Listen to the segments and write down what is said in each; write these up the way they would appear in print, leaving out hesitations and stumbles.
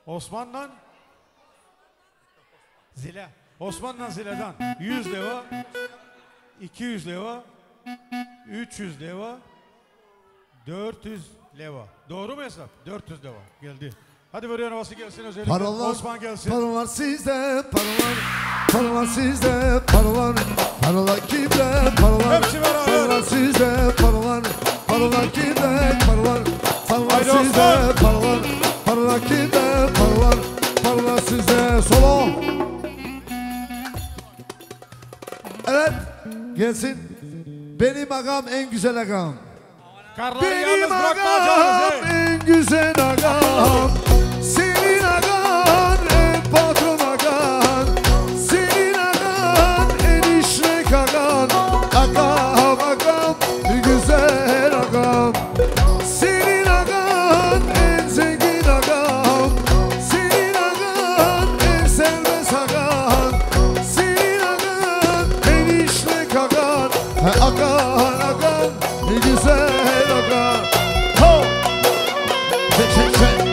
Osman'la Zile. Osman'la Zile'den 100 leva, 200 leva, 300 leva, 400 leva. Doğru mu hesap? 400 leva geldi. Hadi veriyor havası gelsin özellikle. Paralar, Osman gelsin. Paralar sizde, paralar. Paralar sizde, paralar. Paralar kimde, paralar. Hepsi beraber. Paralar sizde, paralar. Paralar kimde, paralar. Paralar Haydi sizde, Osman. paralar. Paralar kimde, paralar. Paralar sizde. Solo. Evet, gelsin. Benim agam en güzel agam. Karları Benim yalnız bırakma agam canınızı. en güzel agam. Senin agan en patron agan. Senin agan en işlek agan. Agam agam güzel agam. Senin agan en zengin agam. Senin agan en serbest agan. Senin agan en işlek agan. Agan agan güzel agan. Ho! Çek çek çek.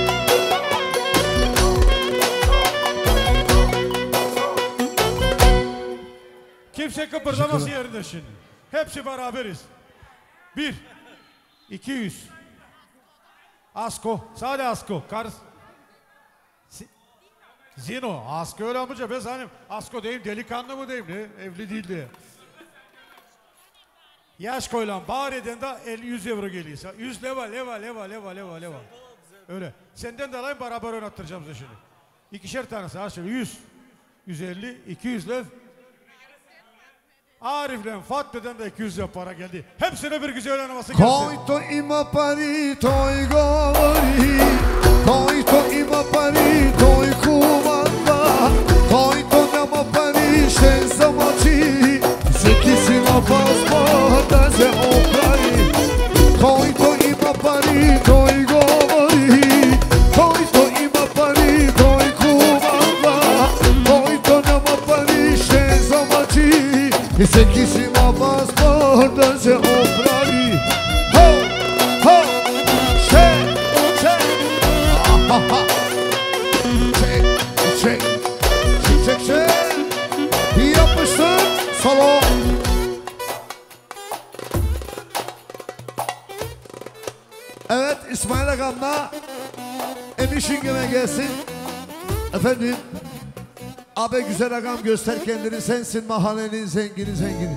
Kimse kıpırdamasın yerinde şimdi. Hepsi beraberiz. 1, 200. Asko, sade Asko. Zino, Asko öyle amca ben sanırım. Asko diyeyim, delikanlı mı diyeyim ne? Evli değil diye. Yaş koyulan bağıreden de 100 euro geliyorsa. 100 leva. Öyle. Senden de alayım beraber oynattıracağım size şimdi. İkişer tanesi ha şöyle 100. 150, 200 lev. Arif'le Fatih'den de 200 lev para geldi. Hepsine bir güzel oynaması gelsin. Koito ima pari toj govori. Koito ima pari toj kumanda. Koito nema pari še zamoči. Sveki si na pasport da se opravi. Koito ima pari toj govori. Koito ima pari toj kumanda. Koito nema pari še zamoči. Sveki si na pasport da se opravi. Ho, ho, še, še. Ha, ha. Çek, çek, çek, çek, çek. Yapıştır, solo. Evet, İsmail Agam'la Emin Şingem'e gelsin. Efendim, abi güzel agam göster kendini, sensin mahallenin zengini.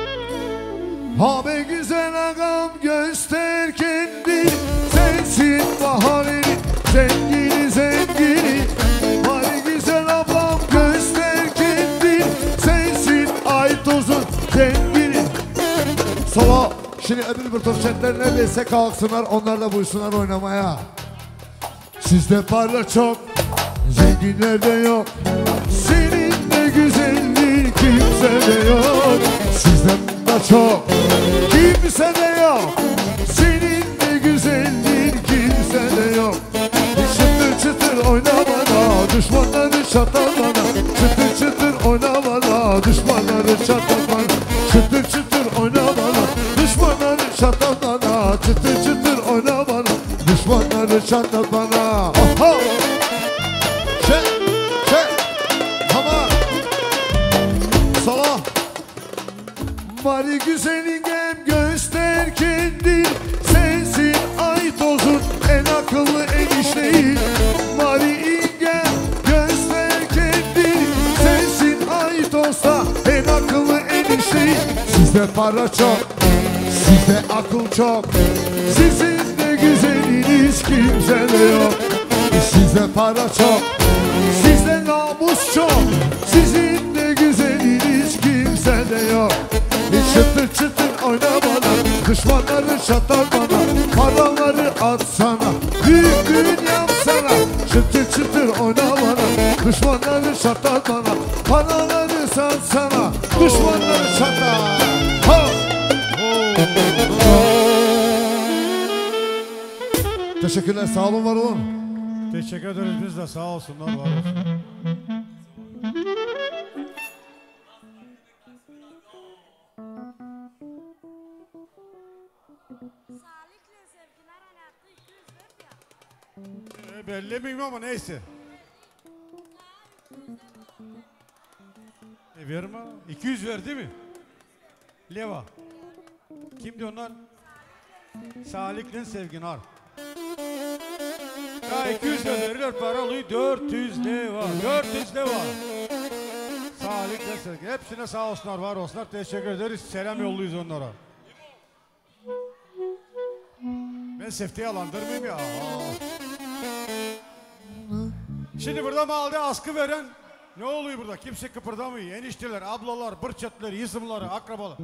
Abi güzel agam göster kendini, sensin mahallenin zengini. Abi güzel ablam göster kendini, sensin Aytoz'un zengini. Solo. Şimdi öbür bir topçetler neredeyse kalksınlar, onlarla buyursunlar oynamaya. Sizde para çok, zenginlerde yok. Senin de güzelliğin kimsede yok. Sizde para çok, kimsede yok. Senin de güzelliğin kimsede yok. Çıtır çıtır oyna bana, düşmanları çatar bana. Çıtır çıtır oyna bana, düşmanları çatar bana. Çıtır çıtır oyna bana, düşmanları çatar bana. Çıtır çıtır oyna bana, düşmanları çatar bana. Aha! Çek, çek, tamam. Sola. Mari güzelingem göster kendin, sensin Aytoz'un en akıllı enişteyi. Mari ingem göster kendin, sensin Aytoz'da en akıllı enişteyi. Sizde para çok, sizde akıl çok. Sizin de güzeliniz kimsede yok. Sizde para çok, sizde namus çok. Sizin de güzeliniz kimsede yok. Çıtır çıtır oyna bana, düşmanları çatar bana. Paraları at sana, büyük düğün yapsana. Çıtır çıtır oyna bana, düşmanları çatar bana. Paraları sat sana, düşmanları çatar. Ha! Teşekkürler, sağ olun, var olun. Teşekkür ederiz biz de, sağ olsunlar, var olsun. Belli miyim ama neyse. Verme. 200 verdi mi? Leva. Kimdi onlar? Salik'le Sevgin Ar. Ya 200 de verirler para alıyor. 400 leva. 400 leva. Salik'le Sevgin. Hepsine sağ olsunlar, var olsunlar. Teşekkür ederiz. Selam yolluyoruz onlara. Ben Sefti'yi alandırmayayım ya. Şimdi burada mahallede askı veren ne oluyor burada? Kimse kıpırdamıyor. Enişteler, ablalar, bırçetler, yızımları, akrabalar.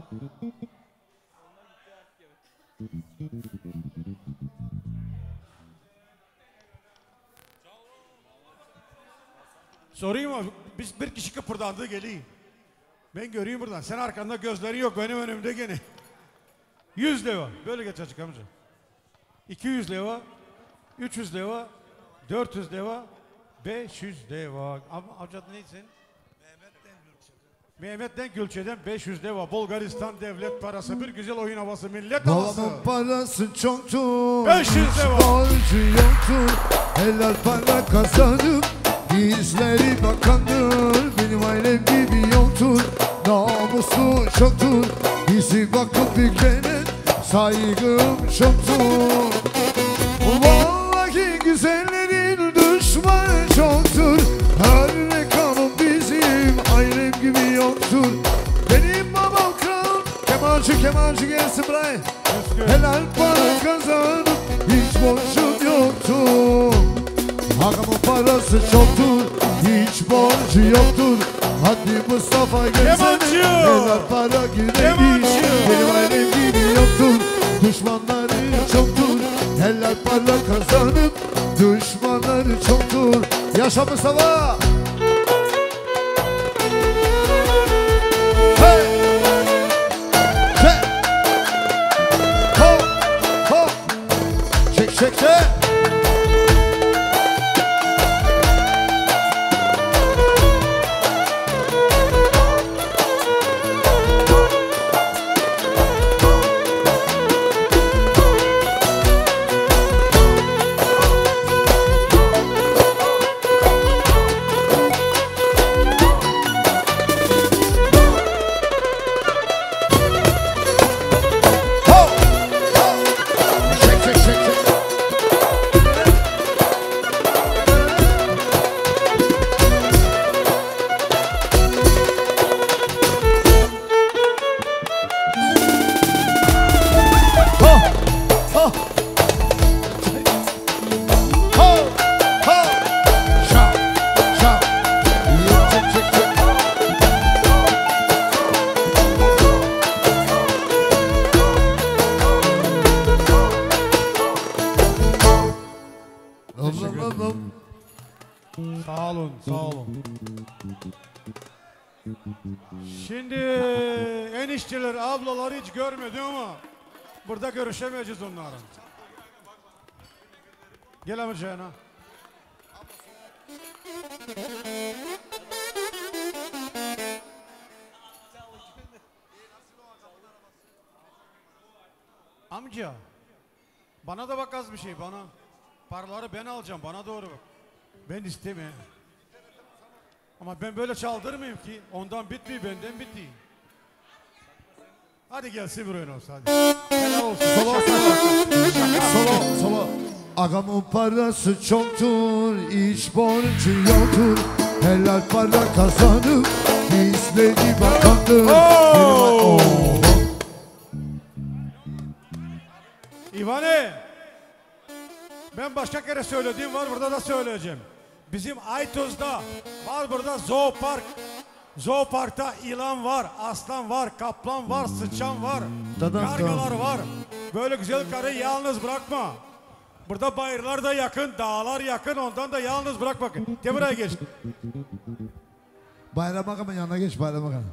Sorayım mı? Biz bir kişi kıpırdandı geliyor. Ben göreyim buradan. Sen arkanda gözlerin yok. Benim önümde gene. 100 leva. Böyle geç açık amca. 200 leva. 300 leva. 400 leva. 500 leva. Amca neydi senin? Mehmet'ten Gülçe'den 500 leva. Bulgaristan devlet parası. Bir güzel oyun havası. Millet havası. Babamın parası çoktur, 500 leva. borcu yoktur. Helal para kazanıp izleri bakandır. Benim ailem gibi yoktur, namusu çoktur. Bizi bakıp bükene saygım çoktur. Vallahi güzellerin düşmanı çoktur. Her kanun bizim ailem gibi yoktur. Benim babam kral, kemancı gelsin buraya. Helal para kazanıp hiç borcum yoktur. Ağamın parası çoktur, hiç borcu yoktur. Hadi Mustafa gelsene, helal para gidelim. Benim ailem gibi yoktur, düşmanları çoktur. Helal para kazanıp düşmanları çoktur. Yaşa Mustafa! Hey! Çek! Ho! Ho! Çek çek çek! Sağ olun, sağ olun. Şimdi enişteler, ablaları hiç görmedim ama burada görüşemeyeceğiz onlarla. Gel amcana. Amca, bana da bak az bir şey bana. Paraları ben alacağım, bana doğru bak. Ben istemiyorum. Ama ben böyle çaldırmayayım ki. Ondan bitmiyor, benden bitiyor. Hadi gelsin buraya olsun hadi. Helal olsun. Solo. Ağamın parası çoktur, hiç borcu yoktur. Helal para kazanıp bizleri bakandır. İvane, ben başka kere söylediğim var, burada da söyleyeceğim. Bizim Aytuz'da var, burada zoopark. Zooparkta ilan var, aslan var, kaplan var, sıçan var, kargalar var. Böyle güzel karıyı yalnız bırakma. Burada bayırlar da yakın, dağlar yakın, ondan da yalnız bırakma. Buraya geç. Bayram Ağam'ın yanına geç, Bayram Ağam.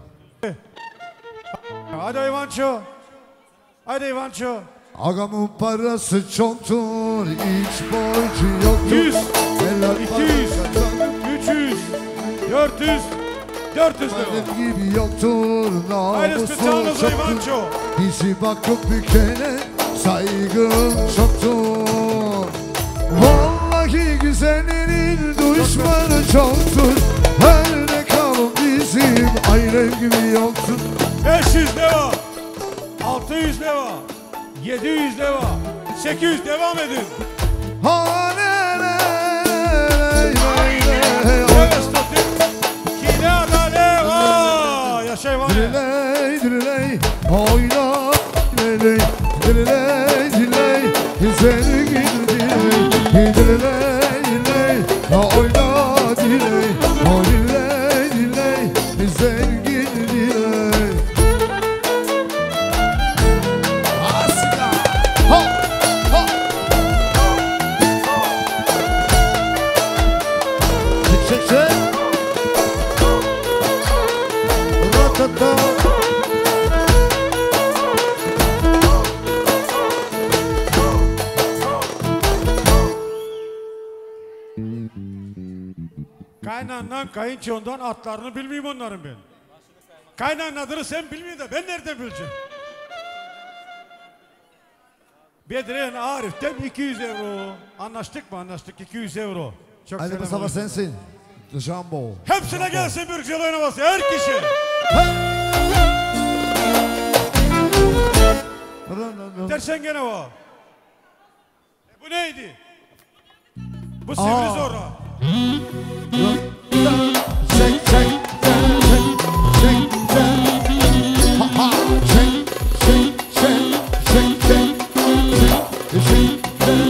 Hadi Ivanço. Hadi Ivanço. Ağamın parası çoktur, hiç borcu yoktur. 100, Helal 200, 300, 400, 400 lira. benim gibi yoktur, namusu çoktur. Bizi bakıp bükene saygım çoktur. Vallahi güzellerin düşmanı çoktur. sevgili yoksun. 500 leva, 600 leva, 700 leva, 800 devam edin. Ha le le Evet statü. Kilada leva. Yaşay var ya. Diley diley oyna diley diley diley sevgili diley diley diley oyna diley diley diley sevgili diley. Asla ha ha çek çek ratata. Kaynandan kayınçondan atlarını bilmeyeyim onların ben. Kaynanın adını sen bilmiyorsun da ben nereden bileceğim? Bedriyen Arif'ten 200 euro. Anlaştık mı? Anlaştık 200 euro. Çok Hadi selam Mustafa olsun. sensin. Jumbo. Hepsine gelsin bir güzel oynaması her kişi. Dersen gene o. Bu neydi? Bu sivri zorra. Çek çek çek çek çek ha ha çek çek çek çek çek çek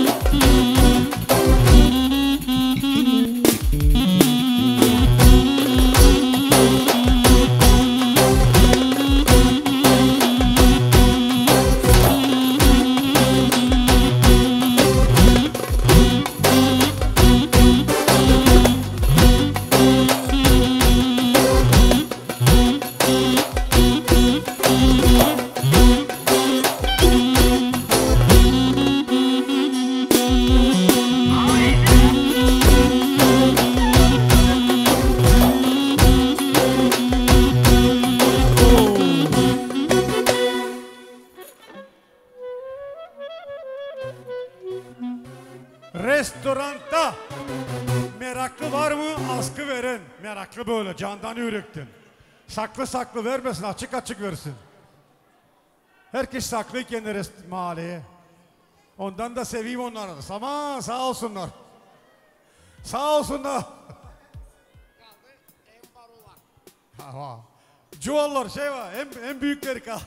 Restoranda meraklı var mı? Askı veren. Meraklı böyle candan yürekten. Saklı saklı vermesin, açık açık versin. Herkes saklıyken de mahalleye. Ondan da seveyim onları. Ama sağ olsunlar. Sağ olsunlar. Cuvallar şey var, en büyükleri kaldı.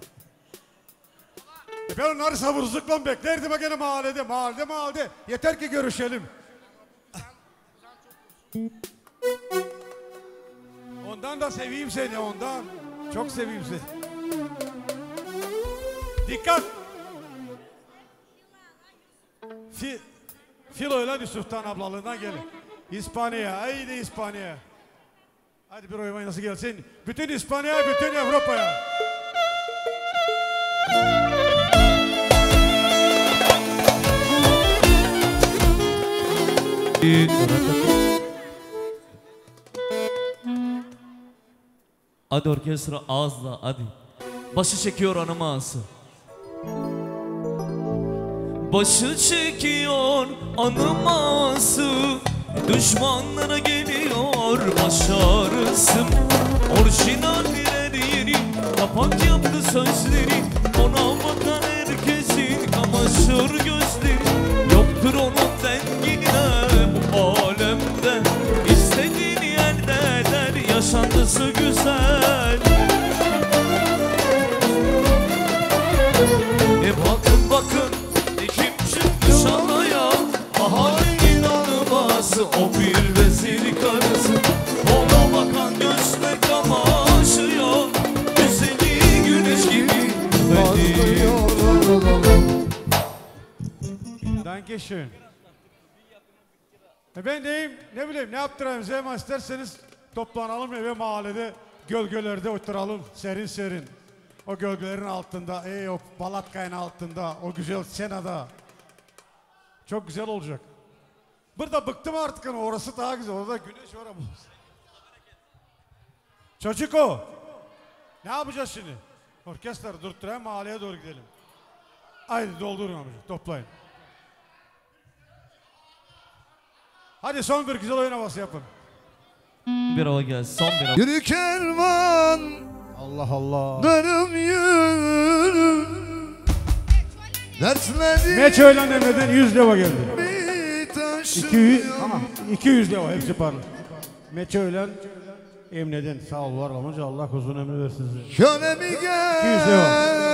Ben onları sabırsızlıkla beklerdim gene mahallede. Yeter ki görüşelim. Ondan da seveyim seni ondan. Çok seveyim seni. Dikkat. Filo ile Yusuf'tan ablalığından gelin. İspanya, haydi İspanya. Hadi bir oyun nasıl gelsin. Bütün İspanya'ya, bütün Avrupa'ya. Hadi orkestra ağızla hadi. Başı çekiyor anıması. Başı çekiyor anıması. Düşmanlara geliyor baş ağrısı. Orijinalleri yeri kapak yaptı sözleri. Ona bakan herkesin kamaşır gözleri. Yoktur onun dengine bu alemde. İstediğin yerde eder yaşantısı güzel. Bakın bakın kim çıkmış alaya. Ahalinin anıması o bir vezir karısı. Ona bakan gözle kamaşıyor. Güzeli güneş gibi beni. Dankeschön. Ben deyim ne bileyim ne yaptırayım Zeyman isterseniz toplanalım eve mahallede gölgelerde oturalım serin serin. O gölgelerin altında, o Balatkaya'nın altında, o güzel senada. Çok güzel olacak. Burada bıktım artık ama orası daha güzel. Orada güneş var ama. Çocuk o. Ne yapacağız şimdi? Orkestra durduran mahalleye doğru gidelim. Haydi doldurun amca, toplayın. Hadi son bir güzel oyun havası yapın. Bir hava gelsin. Son bir hava. Yürü kervan Allah Allah. darım yürü dertlerim Meç öğlen Emre'den 100 leva geldi. bir taşım 200, tamam. 200 leva hepsi parlı. Meç öğlen Emre'den sağ ol var olunca Allah uzun ömür versin size. Şöyle mi 200 gel leva.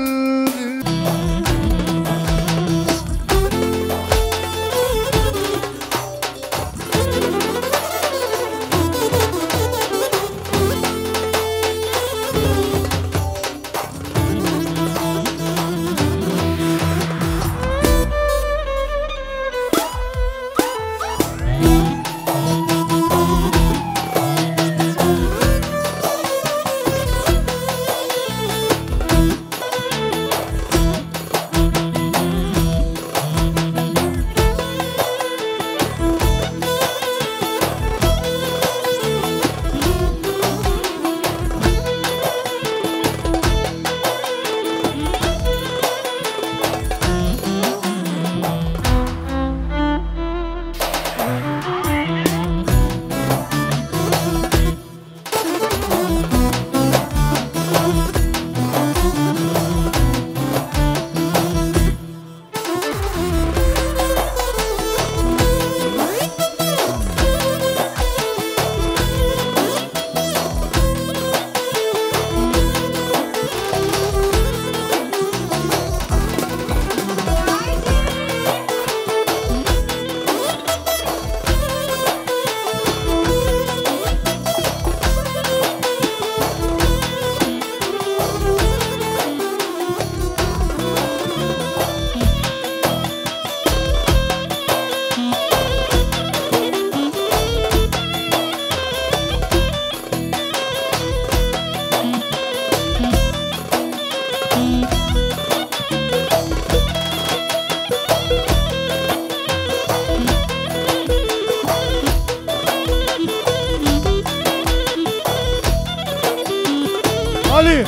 Ali.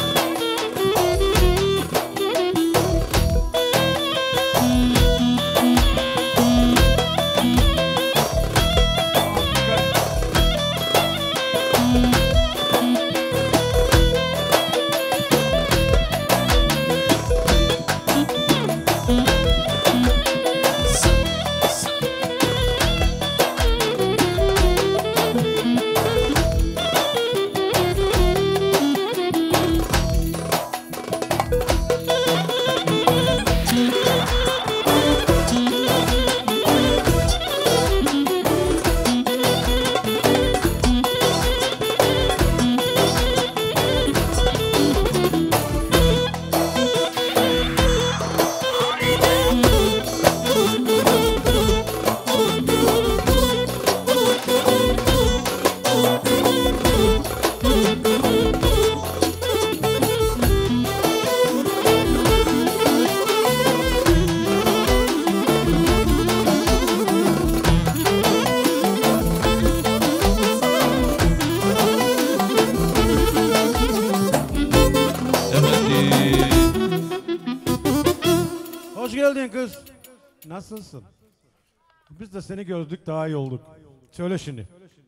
Hoş geldin kız. Nasılsın? Biz de seni gördük daha iyi olduk. Söyle şimdi.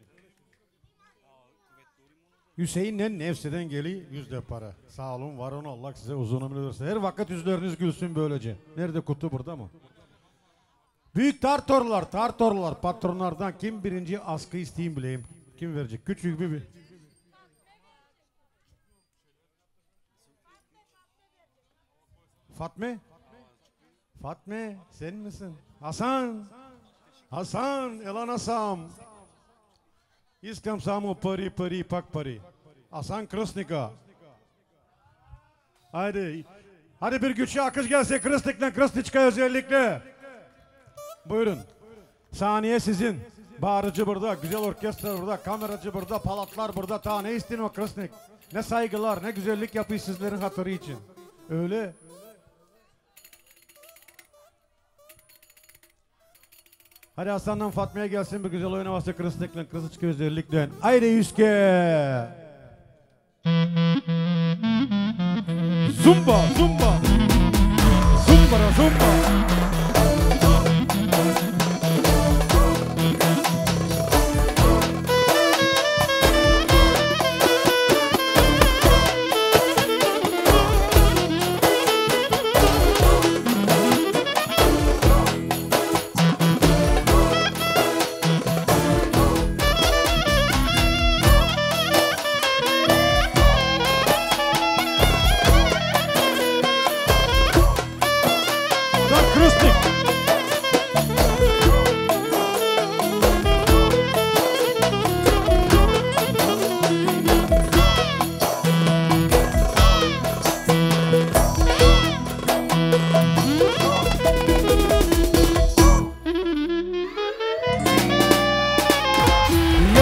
Hüseyin'le Nefse'den geli yüzde para. Sağ olun, var olun, Allah size uzun ömür versin. Her vakit yüzleriniz gülsün böylece. Nerede kutu, burada mı? Büyük tartorlar, patronlardan kim birinci askı isteyeyim bileyim. Kim verecek? Küçük bir. Fatme, sen misin? Hasan, elan Hasan. İskam samo pari, pak pari. Hasan Krasnika. Hadi bir güçlü akış gelse Krasnik'ten Krasniçka'ya özellikle. Buyurun. Saniye sizin. Bağırıcı burada, güzel orkestra burada, kameracı burada, palatlar burada. Ta ne isteyin o Krasnik? Ne saygılar, ne güzellik yapıyor sizlerin hatırı için. Öyle. Hadi Hasan'dan Fatma'ya gelsin bir güzel oynaması Krasnik'le, Krasniçka özellikle. Haydi Yüzke. Zumba.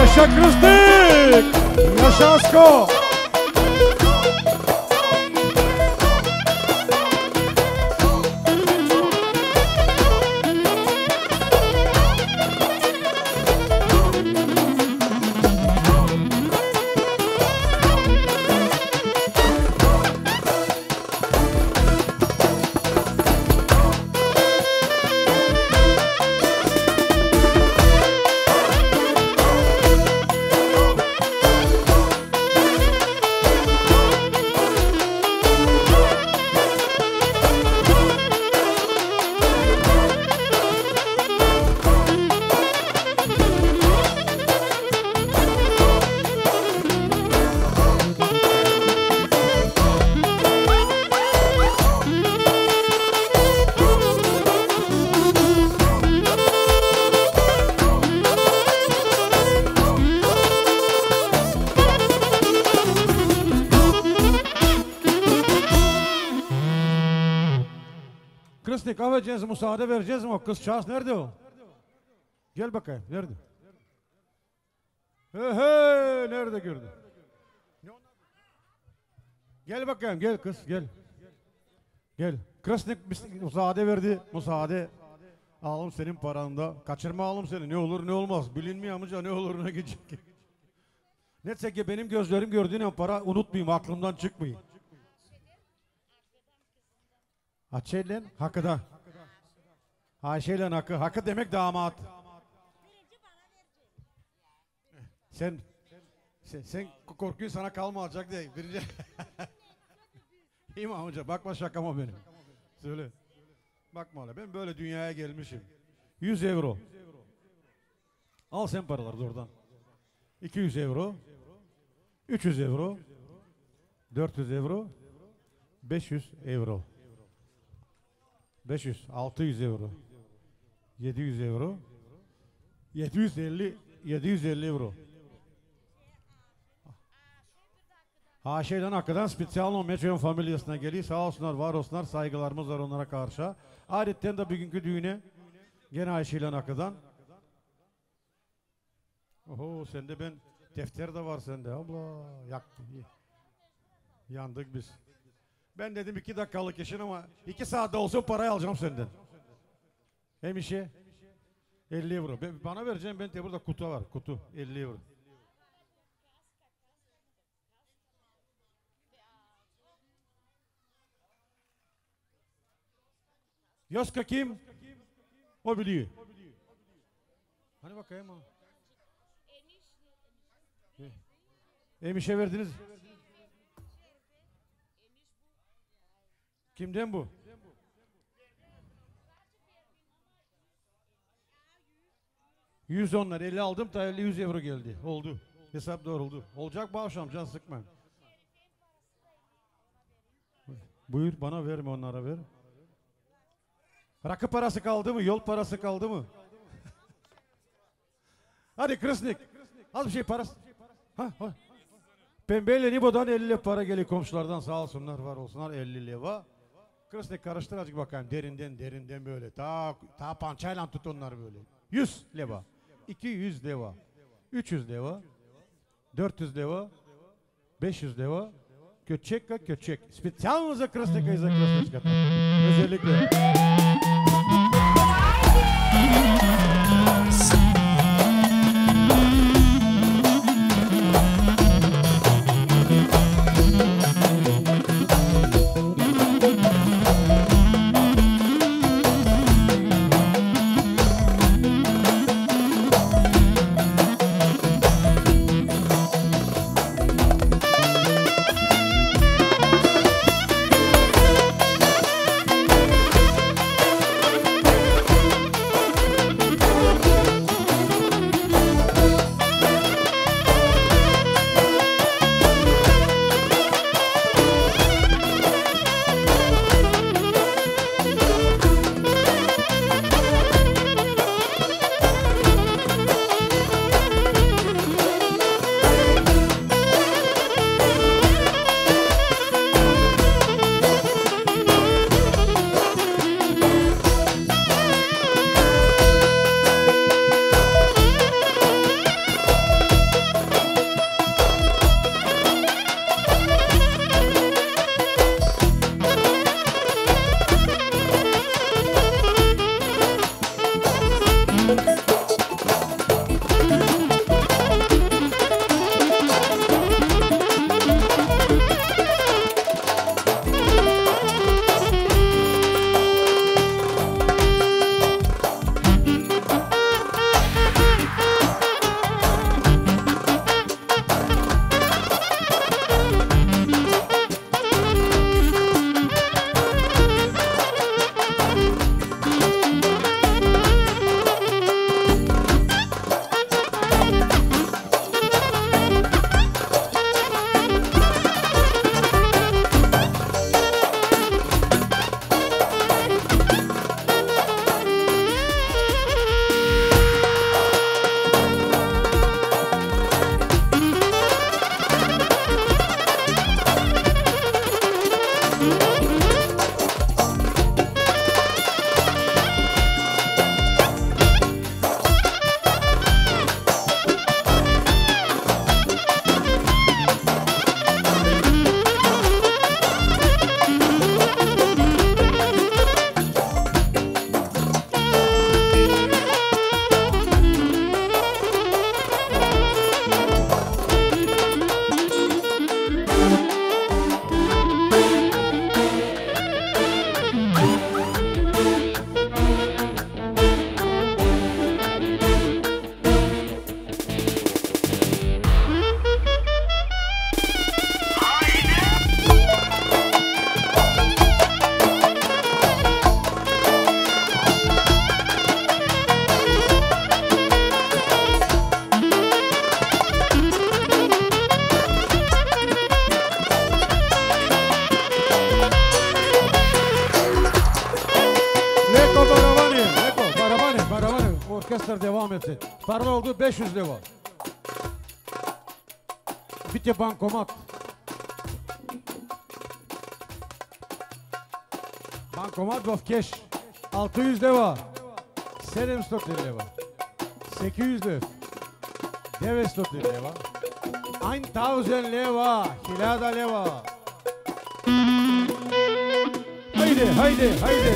Yaşa Krıstik! Yaşa Asko! Krıstik kahve vereceğiz, müsaade vereceğiz mi? O kızcağız nerede o? Gel bakayım, nerede? He he, nerede gördün? Gel bakayım, gel kız, gel. Gel. Krıstik müsaade verdi, müsaade. Alım senin paranda. Kaçırma alım seni, ne olur ne olmaz. Bilinmiyor amca, ne olur ne gidecek. Neyse ki benim gözlerim gördüğün para unutmayayım, aklımdan çıkmayayım. Açelen hakkıda. Ayşe'yle hakkı. Hakkı demek damat. Sen korkuyu sana kalmayacak diye. Birinci. İyi mi amca? Bakma şakama benim. Söyle. Bakma öyle. Ben böyle dünyaya gelmişim. 100 euro. Al sen paraları oradan. 200 euro. 300 euro. 400 euro. 500 euro. 500, 600 euro, 700 euro, 750 euro. Şeyden hakikaten spesiyal Meçhul'un familyasına geliyor. Sağ olsunlar, var olsunlar. Saygılarımız var onlara karşı. Adetten de bugünkü düğüne gene Ayşe'yle hakikaten. Oho, sende ben defter de var sende. Abla yaktı. Yandık biz. Ben dedim 2 dakikalık işin ama 2 saatte olsun parayı alacağım senden. Hem işe 50 euro. Bana vereceğim, ben de burada kutu var. Kutu 50 euro. Yoska kim? O biliyor. Hani bakayım o. Emişe verdiniz. Kimden bu? Yüz onlar 50 aldım da 50 100 euro geldi. Oldu. Hesap doğruldu. Olacak bu akşam, can sıkma. Buyur, bana verme, onlara ver. Rakı parası kaldı mı? Yol parası kaldı mı? Hadi Krısnik. Az bir şey parası. Ha. Pembeyle Nibo'dan 50 para geliyor komşulardan, sağ olsunlar, var olsunlar, 50 leva. Krısnik karıştır azıcık bakayım, derinden böyle. Ta pançayla tut onlar böyle. 100 leva, 200 leva, 300 leva, 400 leva, 500 leva. Köçek. Specjalno Krısnik'a za Krısnik'a. Özellikle. para oldu 500 lira. Bitti bankomat. Bankomat of cash. 600 lira. 700 lira. 800 lira. 900 lira. 1000 lira. 1000 lira. Haydi, haydi, haydi.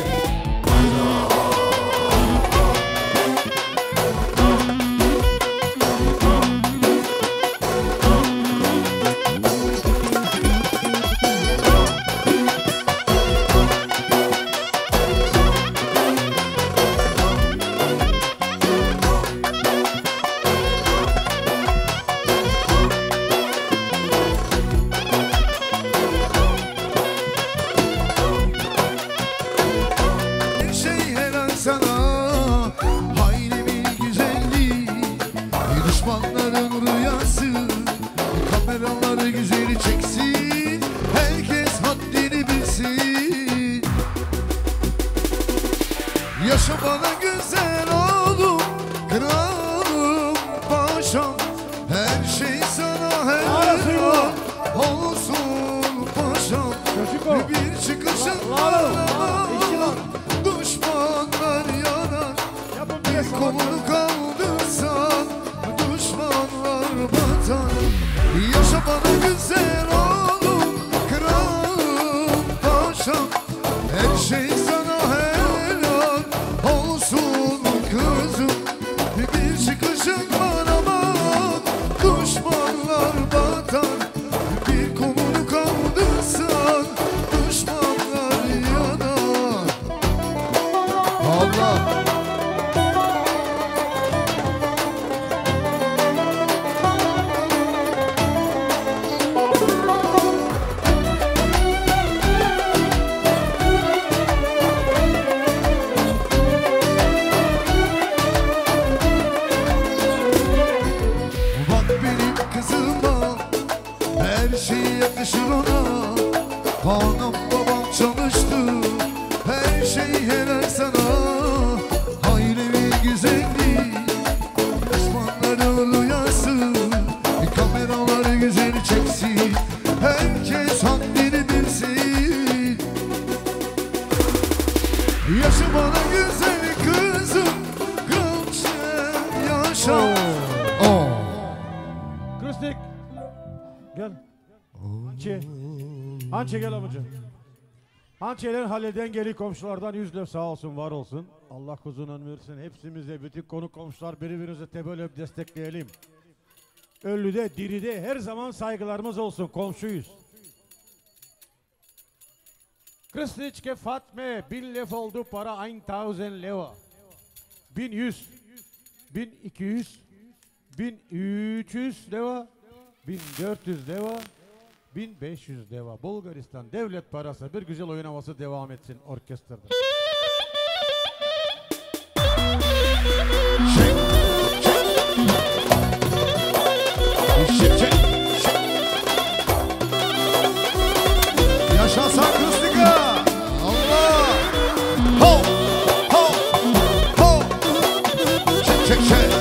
Yaşa bana güzel oğlum, kralım, paşam. Her şey sana helal olsun paşam. Bir çıkışın var, düşmanlar yanar. Bir kolunu kaldırsan, düşmanlar batar. Yaşa bana güzel oğlum, kralım, paşam. Her şey sana helal olsun kızım. Bir çıkışın var ama düşmanlar batar. Bir kolunu kaldırsan düşmanlar yanar. Allah. Her şey yakışır ona. Anam babam çalıştı. Her şey helal sana. Ailevi güzelliği, düşmanların rüyası. Kameralar güzel çeksin, herkes haddini bilsin. Yaşı bana güzel kızım, kraliçem yaşa. Kristik. Gel. Hançe. Hançe gel amcım. Hançeler halleden geri komşulardan 100 lira sağ olsun var olsun. Allah kuzunun versin. Hepsimize bütün konuk komşular birbirimizi tebelöp destekleyelim. Ölüde diride her zaman saygılarımız olsun. Komşuyuz. Kristiçke Fatme 1000 lira oldu para 1000 lira. 1100. 1200. 1300 lira. 1400 lira, 1500 lira. Bulgaristan devlet parası. Bir güzel oyun havası devam etsin orkestrada. Yaşasın Kristika! Allah! Ho! Ho! Ho! Çek çek çek!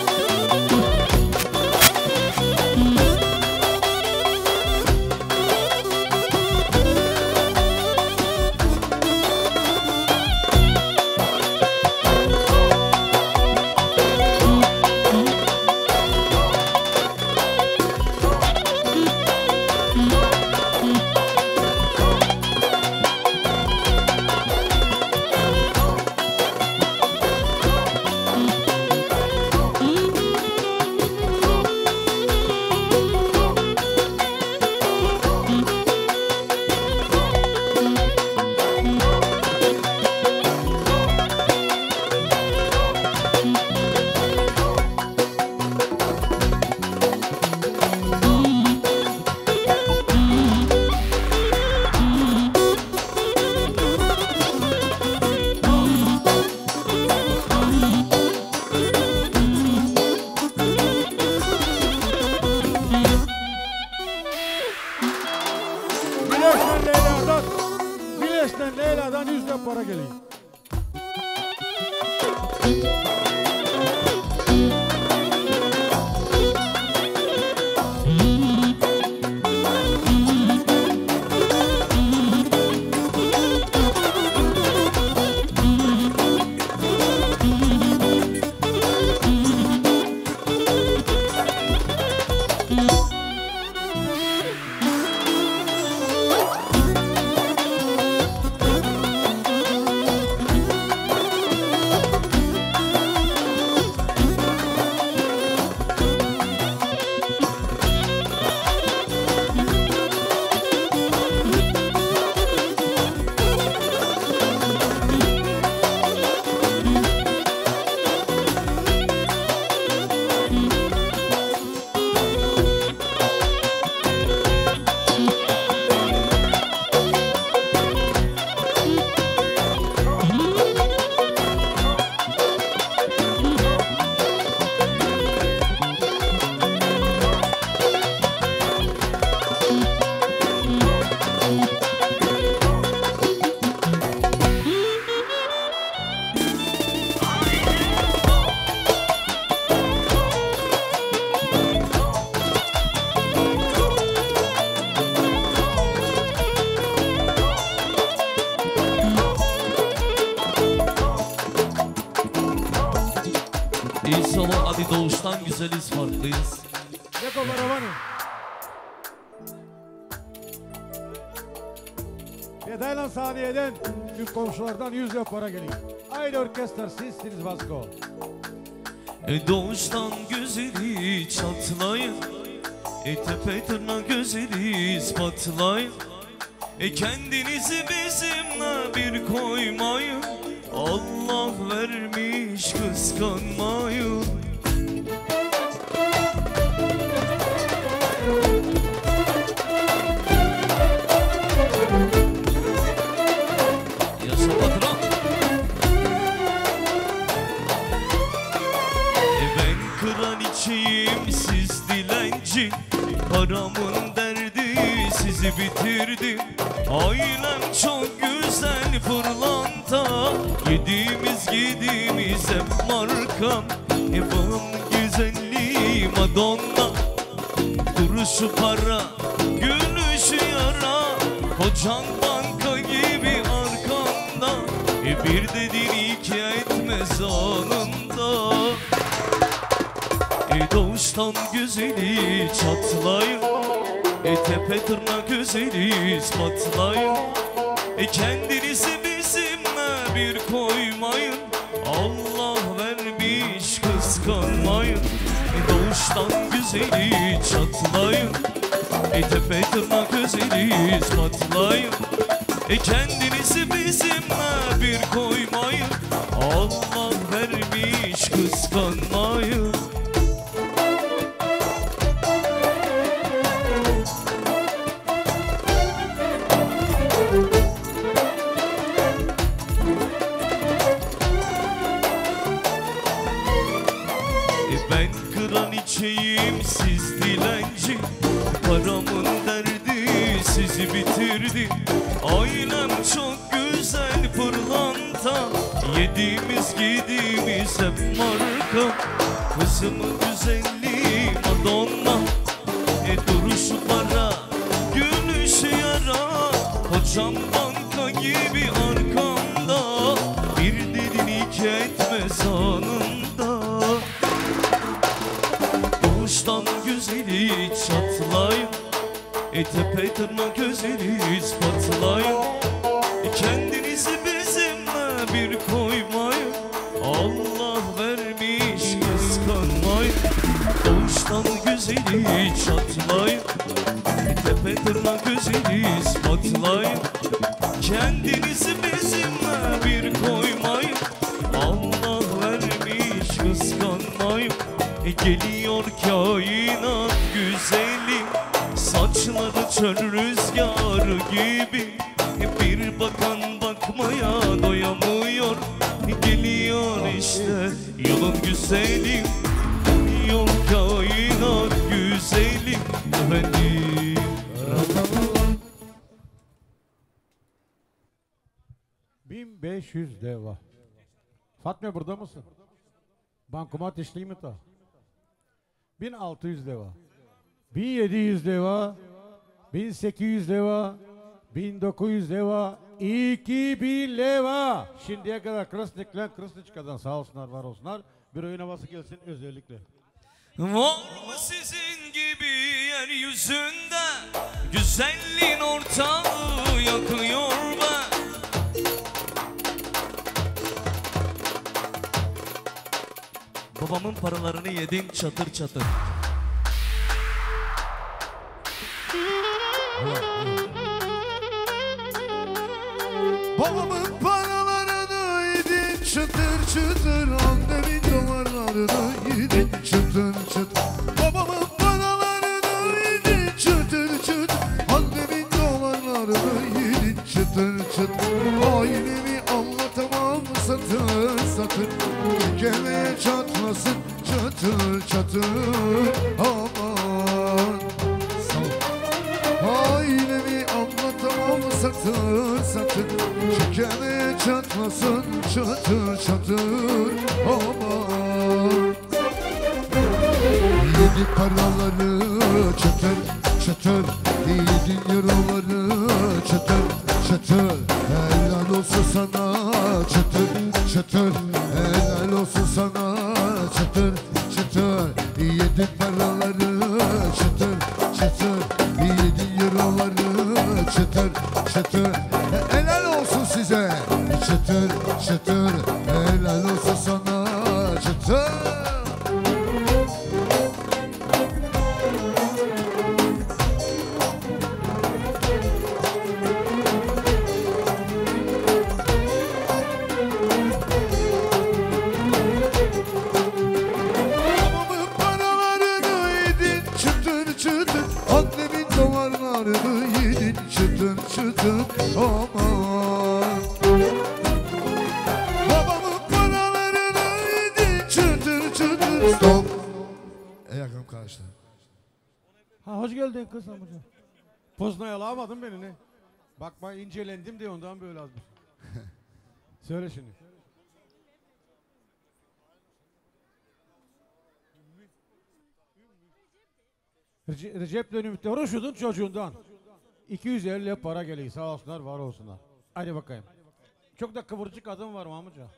Leyla'dan 100 lira para geliyor. Doğuştan güzeliz, farklıyız. Deko Baravanı. Detaylan saniyeden tüm komşulardan 100 lira para geliyor. Aynı orkestra sizsiniz Vasco. Doğuştan güzeli çatlayın, tepe tırnak gözeli ispatlayın. Kendinizi bizimle bir koymayın, Allah vermiş kıskanmayın. Yaşa patron. Ben kraliçeyim, siz dilenci. Paramın derdi sizi bitirdi. Ailem çok güzel pırlanta, yediğimiz giydiğimiz hep marka. Babam güzelliği Madonna, duruşu para, gülüşü yara. Kocan banka gibi arkanda, bir dediğin iki etmez anında. Doğuştan güzeli çatlayın, tepe tırnak güzeli ispatlayın. Kendinizi bizimle bir koymayın, Allah vermiş kıskanmayın. Doğuştan güzeli çatlayın, tepe tırnak güzeli ispatlayın. Kendinizi bizimle bir koymayın, Allah vermiş kıskanmayın. Ben kraliçeyim, siz dilenci. Paramın derdi sizi bitirdi. Ailem çok güzel pırlanta, yediğimiz giydiğimiz hep marka. Kızımın güzelliği Madonna, duruşu para, gülüşü yara. Kocam banka gibi arkamda, bir dedin iki etmez anında. Doğuştan güzeli çatlayın, tepe tırnak gözeli ispatlayın. Kendinizi bizimle bir koymayın, Allah vermiş kıskanmayın. Doğuştan güzeli çatlayın, tepe tırnak gözeli ispatlayın. Kendinizi bizimle bir koymayın, Allah vermiş kıskanmayın. Geliyor kainat güzeli, saçları çöl rüzgarı gibi. Bir bakan bakmaya doyamıyor, geliyor işte yolun güzeli. Yol kainat güzeli efendim. 1500 deva. Fatma burada mısın? Bankomat işleyeyim mi ta? 1600 deva. 1700 deva. 1800 deva. 1900 deva. 2000 leva. Şimdiye kadar Krasnik'le Krasniçka'dan sağ olsunlar, var olsunlar. Bir oyun havası gelsin özellikle. Var mı sizin gibi yeryüzünde, güzelliğin ortalığı yakıyor be? Babamın paralarını yedin çatır çatır. Babamın paralarını yedin çıtır çıtır, annemin dolarlarını yedin çıtır çıtır. Babamın paralarını yedin çıtır çıtır, annemin dolarlarını yedin çıtır çıtır. Ailemi anlatamam satır satır, kemeye çatlasın çatır çatır. Aman ailemi anlatamam satır satır, kemeye çatlasın çatır çatır. Aman yedi paraları çatır çatır, yedi euroları çatır çatır. Helal olsun sana çatır çatır, helal olsun sana çatır çıtır Yedin paraları çıtır çıtır Yedin euroları çıtır çıtır Helal olsun size çıtır çıtır Helal olsun sana çıtır Aman babamın paralarını yedin çıtır çıtır Stop Yakın karşıda Ha hoş geldin kız amca. Poznaya alamadın beni ne? Bakma incelendim diye ondan böyle azmış. Söyle şimdi. Recep'le Ümit'le uğraşıyordun çocuğundan. 250 para geliyor sağ olsunlar var olsunlar. Hadi bakayım. Çok da kıvırcık adam var amca.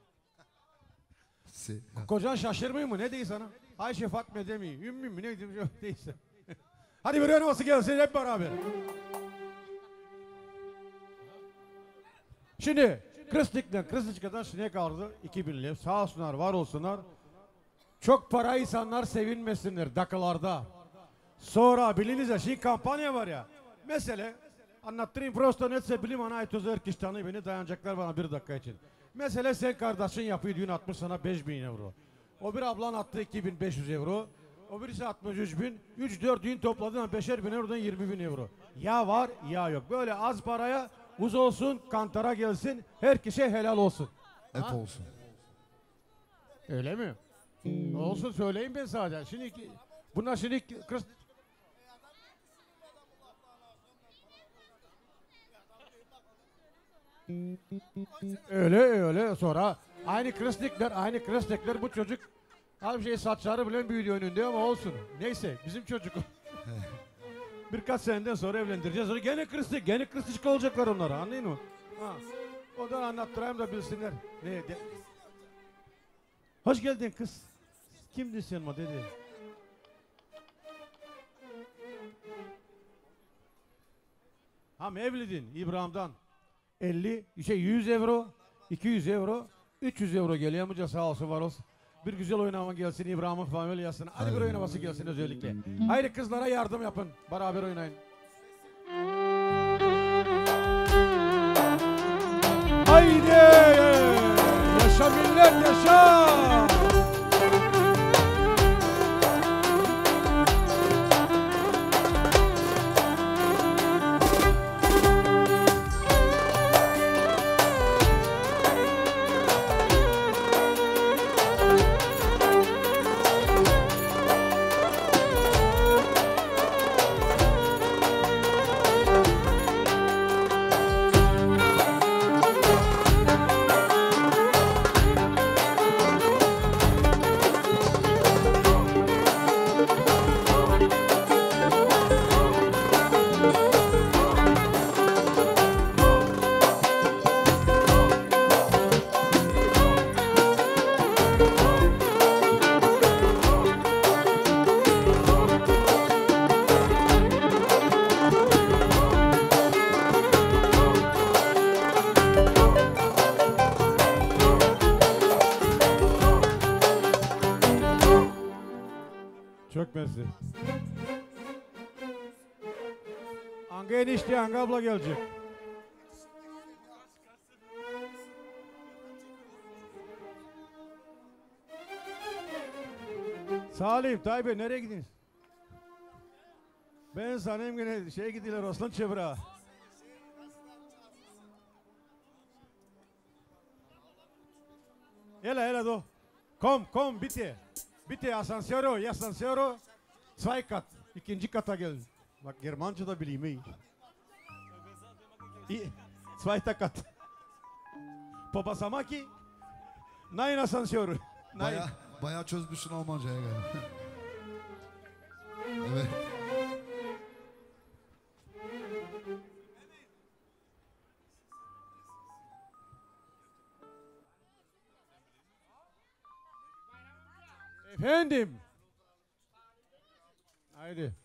Kocan şaşırmıyor mu ne değil sana? Ayşe Fatma demiyor. Ümmü mü ne diyeyim değilse. Hadi bir oynaması gelsin hep beraber. Şimdi Kıstıçka'dan sinek aldı 2000 lira. Sağ olsunlar var olsunlar. Çok para insanlar sevinmesinler dakikalarda. Sonra bilinize şimdi kampanya var ya. Mesele anlattırayım prosto netse bilim ana ait özel kişitanı beni dayanacaklar bana bir dakika için. Mesele sen kardeşin yapıyor düğün atmış sana 5000 euro. O bir ablan attı 2500 euro. O birisi 63 bin. 3-4 düğün topladın 5'er bin eurodan 20 bin euro. Ya var ya yok. Böyle az paraya uz olsun kantara gelsin herkese helal olsun. Hep olsun. Öyle mi? Olsun söyleyeyim ben sadece. Şimdi bunlar şimdi öyle sonra aynı kristikler bu çocuk her şey saçları bile büyüdü önünde ama olsun. Neyse bizim çocuk. Birkaç seneden sonra evlendireceğiz. Sonra gene kristik olacaklar onlara anlayın mı? Ha. O da anlattırayım da bilsinler. Hoş geldin kız. Kimdi sen mi dedi. Ham evlidin İbrahim'den. 100 euro, 200 euro, 300 euro geliyor amca sağ olsun var olsun. Bir güzel oynama gelsin İbrahim'in familyasına. Hadi bir oynaması gelsin özellikle. Haydi kızlara yardım yapın. Beraber oynayın. Haydi! Yaşa millet yaşa! Çok mersi. Anga enişte, Anga abla gelecek. Salim, Tayyip nereye gidiyorsun? Ben sanayım gene şeye gidiyorlar Osman Çevra. Hele do. Kom bitti. Bitti asansöro. Zwei kat. İkinci kata gel. Bak Germanca da bileyim iyi. Zweiter kat. Popasamaki. Nein asansöro. Nein. Bayağı çözmüşsün Almanca'ya galiba. Evet. Efendim. Haydi.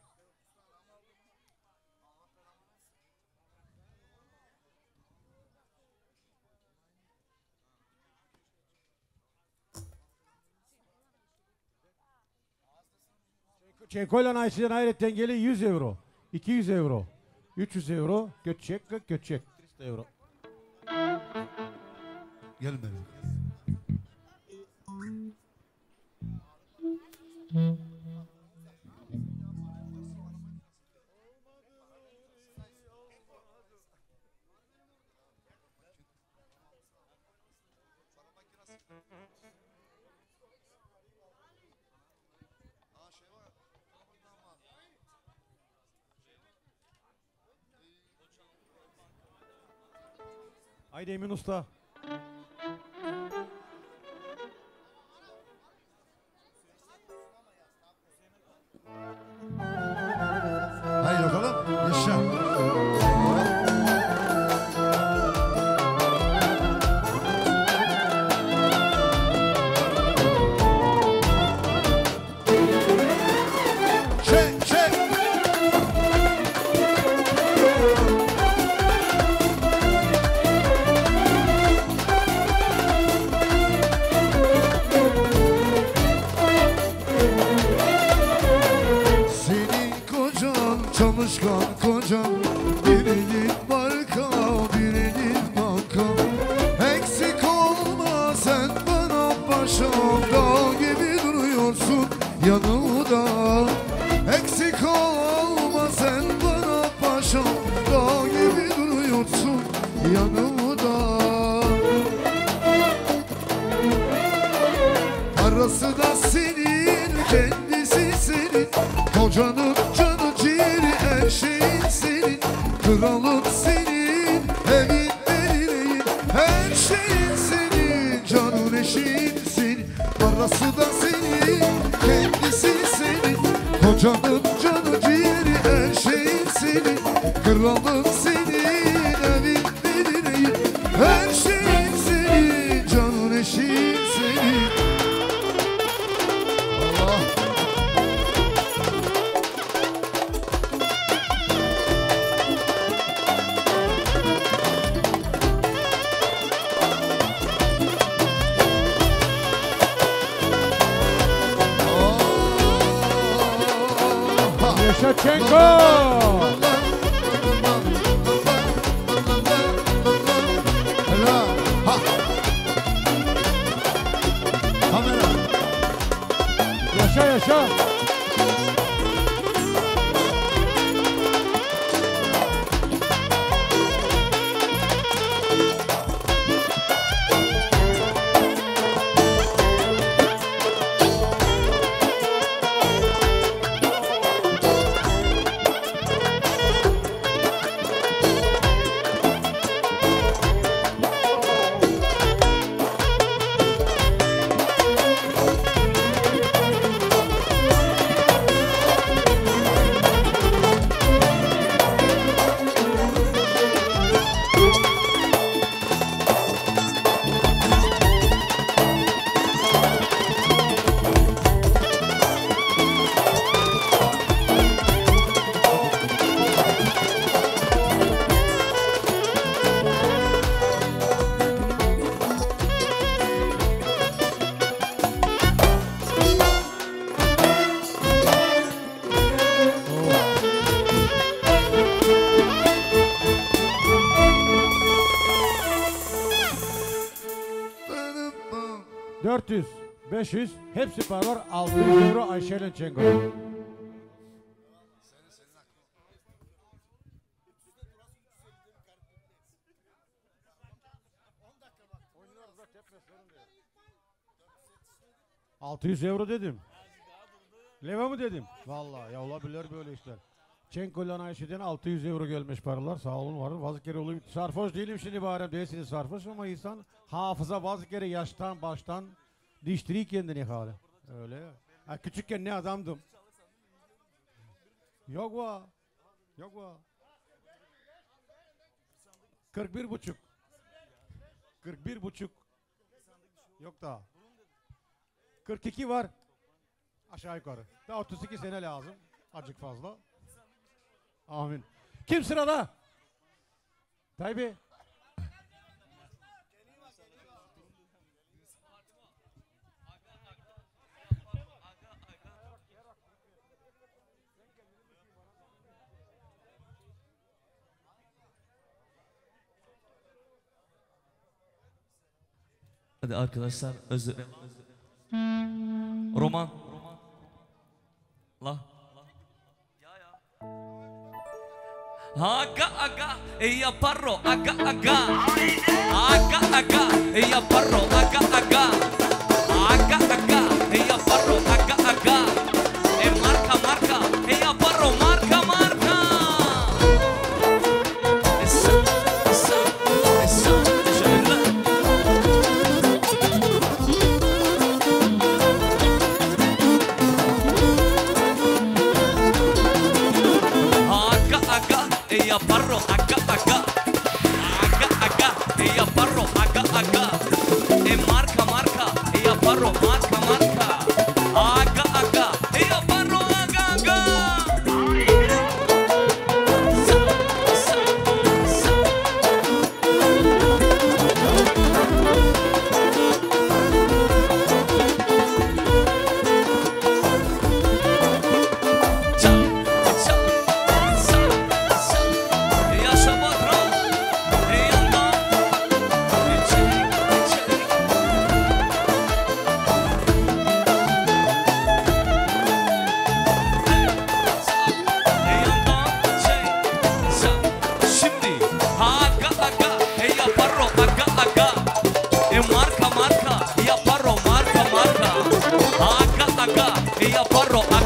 Çekoyla Ayşe'den hayretten geli 100 euro. 200 euro. 300 euro. Göçek. 300 euro. Gelin benim. Haydi Emin Usta. Haydi bakalım. Yaşa. Çek çek. Senin kocan çalışkan kocan, birinin marka birinin banka. Eksik olma sen bana paşam, dağ gibi duruyorsun yanımda. Eksik olma sen bana paşam, dağ gibi duruyorsun yanımda. Parası da senin, kendisi senin. Kocanın canı ciğeri, her şeyin senin. Kralın senin, evin belirleyin. Her şeyin senin, canın eşin senin. Parası da senin, kendisi senin. Kocanın canı ciğeri, her şeyin senin. Kralın senin, evin belirleyin. Her şeyin senin, canın eşin senin. Allah. Yaşa Çenko. Kamera. Yaşa. Benim 400, 500 hepsi para var. 600 euro Ayşe'yle Çenko. €600 dedim. Leva mı dedim? Vallahi ya olabilir böyle işler. Çenko'yla Ayşe'den 600 euro gelmiş paralar. Sağ olun var. Bazı kere oluyor. Sarhoş değilim şimdi bari. Değilsiniz sarhoş ama insan hafıza bazı kere yaştan baştan değiştiriyor kendini hali. Öyle ya. Ha, küçükken ne adamdım. Yok va. Yok va. 41,5. 41,5. Yok daha. 42 var. Aşağı yukarı. Daha 32 sene lazım. Acık fazla. Amin. Kim sırada? Tayyip. Hadi arkadaşlar özür dilerim. Roman. La. Aga aga ya parro aga aga. Aga aga ya parro aga aga. Aga aga ya parro aga aga. Marca marca ya parro marca marca. Esa esa esa. Ella parro acá acá, acá acá, ella parro acá acá, marca marca, ella parro marca marca, acá acá, ella parro acá acá. Marca, marca, ella parro, marca, marca. Acá, acá, ella parro,